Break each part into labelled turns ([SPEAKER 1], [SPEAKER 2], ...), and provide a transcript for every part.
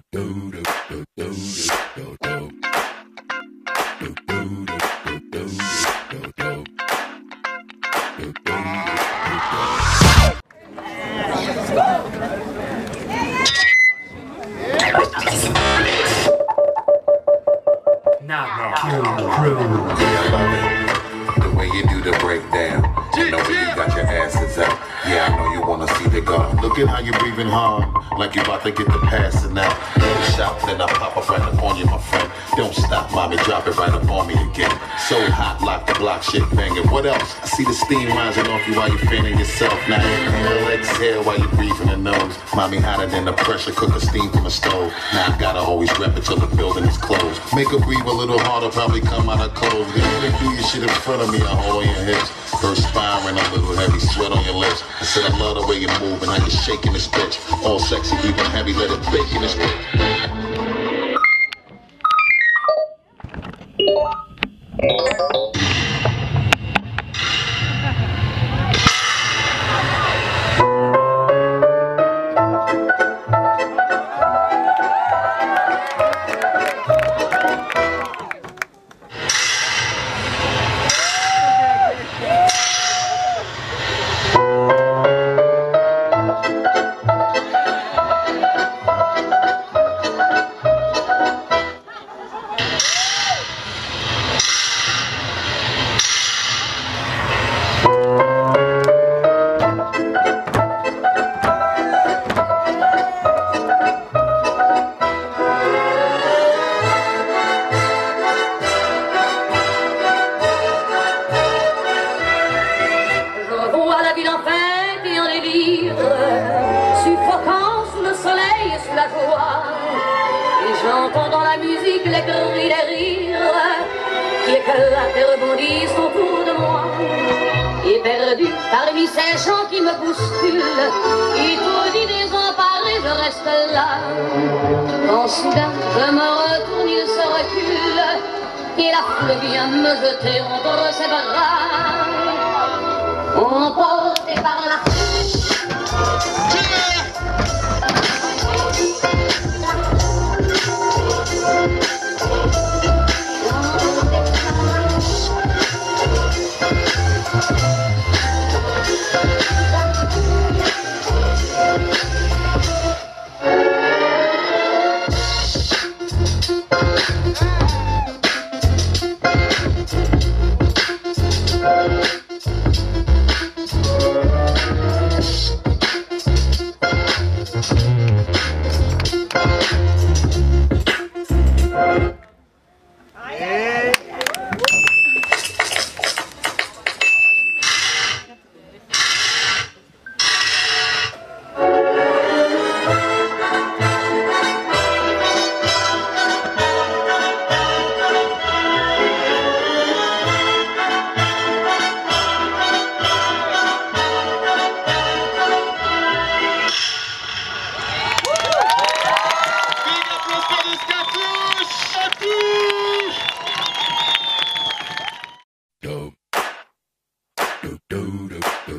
[SPEAKER 1] Now, crew. I love it. The way you do the breakdown. You know when you got your asses out. Yeah, I know you wanna see the gun. Look at how you breathing hard, like you about to get the passing out. Little shots and I pop up right up on you, my friend. Don't stop, mommy, drop it right up on me again. So hot, lock the block, shit banging. What else? I see the steam rising off you while you're fanning yourself. Now inhale, exhale while you're breathing the nose. Mommy hotter than the pressure cooker steam from a stove. Now I gotta always rep it till the building is closed. Make her breathe a little harder, probably come out of clothes. Then do your shit in front of me, I hold your hips. First firing, a little heavy sweat on your lips. I said I love the way you're moving, how you're shaking this bitch. All sexy, even heavy, let it bake in this bitch.
[SPEAKER 2] Suffocant sous le soleil et sous la joie, et j'entends dans la musique les cris, les rires qui éclatent et rebondissent autour de moi. Et perdu parmi ces gens qui me bousculent, étourdi, désemparé, je reste là. Quand soudain je me retourne, il se recule, et la foule vient me jeter entre ses bras. Emporté par la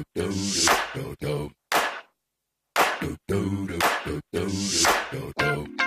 [SPEAKER 3] do.